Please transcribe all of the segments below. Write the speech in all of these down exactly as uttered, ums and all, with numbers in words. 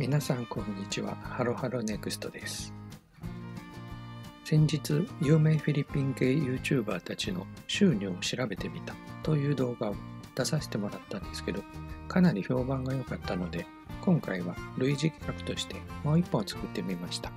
皆さんこんにちは。ハロハロネクストです。先日、有名フィリピン系 YouTuber たちの収入を調べてみたという動画を出させてもらったんですけど、かなり評判が良かったので、今回は類似企画としてもう一本作ってみました。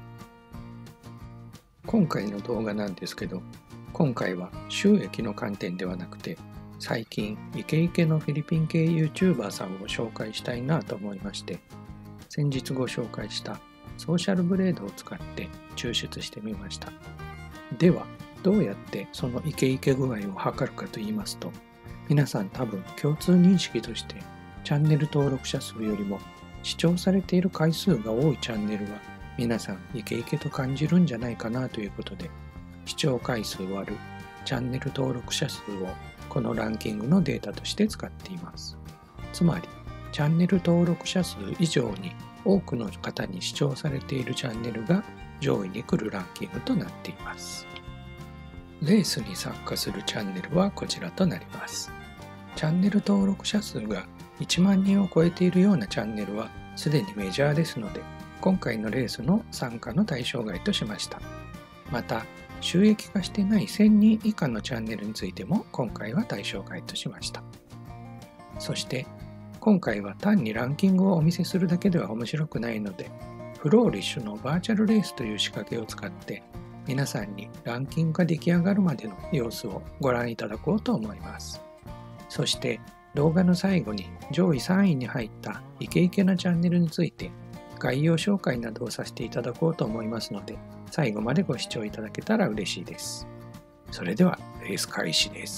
今回の動画なんですけど、今回は収益の観点ではなくて、最近イケイケのフィリピン系 YouTuber さんを紹介したいなと思いまして、先日ご紹介したソーシャルブレードを使って抽出してみました。では、どうやってそのイケイケ具合を測るかと言いますと、皆さん多分共通認識としてチャンネル登録者数よりも視聴されている回数が多いチャンネルは皆さんイケイケと感じるんじゃないかなということで、視聴回数割るチャンネル登録者数をこのランキングのデータとして使っています。つまり、チャンネル登録者数以上に多くの方に視聴されているチャンネルが上位に来るランキングとなっています。レースに参加するチャンネルはこちらとなります。チャンネル登録者数がいちまんにんを超えているようなチャンネルはすでにメジャーですので、今回のレースの参加の対象外としました。また、収益化してないせんにん以下のチャンネルについても今回は対象外としました。そして、今回は単にランキングをお見せするだけでは面白くないので、フローリッシュのバーチャルレースという仕掛けを使って皆さんにランキングが出来上がるまでの様子をご覧いただこうと思います。そして動画の最後に上位さんいに入ったイケイケなチャンネルについて概要紹介などをさせていただこうと思いますので、最後までご視聴いただけたら嬉しいです。それではレース開始です。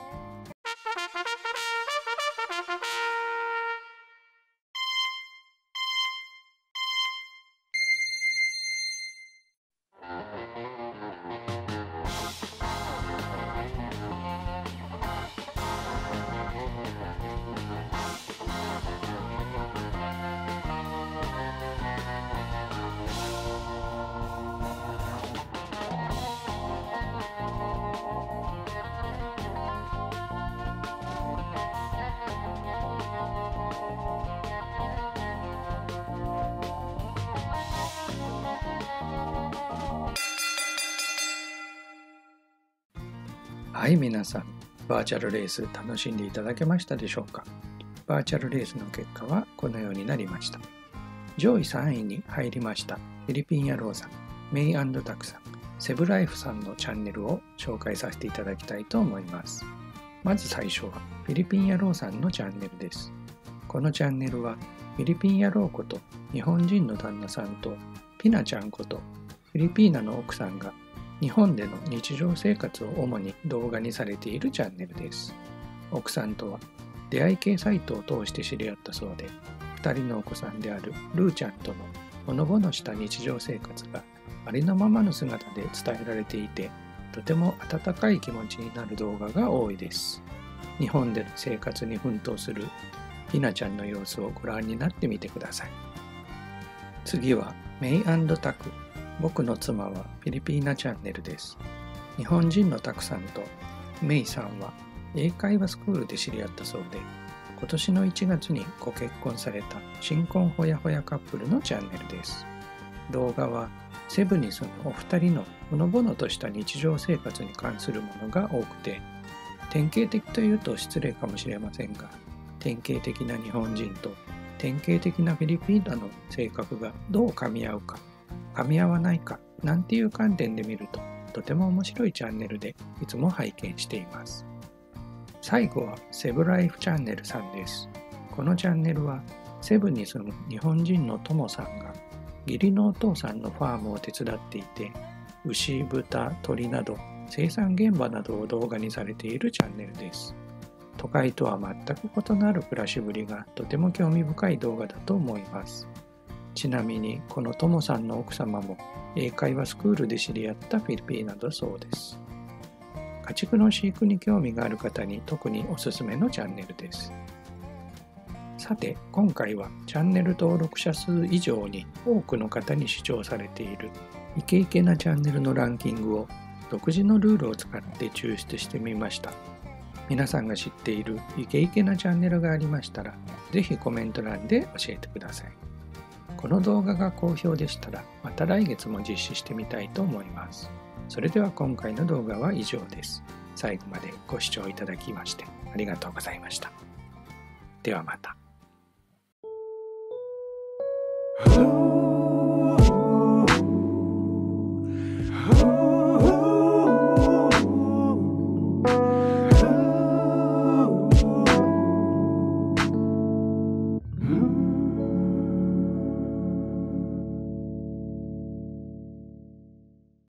はい、皆さん、バーチャルレース楽しんでいただけましたでしょうか。バーチャルレースの結果はこのようになりました。上位さんいに入りましたフィリピン野郎さん、メイ&タクさん、セブライフさんのチャンネルを紹介させていただきたいと思います。まず最初はフィリピン野郎さんのチャンネルです。このチャンネルはフィリピン野郎こと日本人の旦那さんとピナちゃんことフィリピーナの奥さんが日本での日常生活を主に動画にされているチャンネルです。奥さんとは出会い系サイトを通して知り合ったそうで、ふたりのお子さんであるルーちゃんとのほのぼのした日常生活がありのままの姿で伝えられていて、とても温かい気持ちになる動画が多いです。日本での生活に奮闘するひなちゃんの様子をご覧になってみてください。次はメイ&タク、僕の妻はフィリピーナチャンネルです。日本人のタクさんとメイさんは英会話スクールで知り合ったそうで、今年のいちがつにご結婚された新婚ほやほやカップルのチャンネルです。動画はセブに住むお二人のほのぼのとした日常生活に関するものが多くて、典型的というと失礼かもしれませんが、典型的な日本人と典型的なフィリピーナの性格がどう噛み合うか、噛み合わないかなんていう観点で見るととても面白いチャンネルでいつも拝見しています。最後はセブライフチャンネルさんです。このチャンネルはセブに住む日本人のトモさんが義理のお父さんのファームを手伝っていて、牛、豚、鳥など生産現場などを動画にされているチャンネルです。都会とは全く異なる暮らしぶりがとても興味深い動画だと思います。ちなみにこのトモさんの奥様も英会話スクールで知り合ったフィリピーナだそうです。家畜の飼育に興味がある方に特におすすめのチャンネルです。さて、今回はチャンネル登録者数以上に多くの方に視聴されているイケイケなチャンネルのランキングを独自のルールを使って抽出してみました。皆さんが知っているイケイケなチャンネルがありましたら、ぜひコメント欄で教えてください。 この動画が好評でしたら、また来月も実施してみたいと思います。それでは今回の動画は以上です。最後までご視聴いただきましてありがとうございました。ではまた。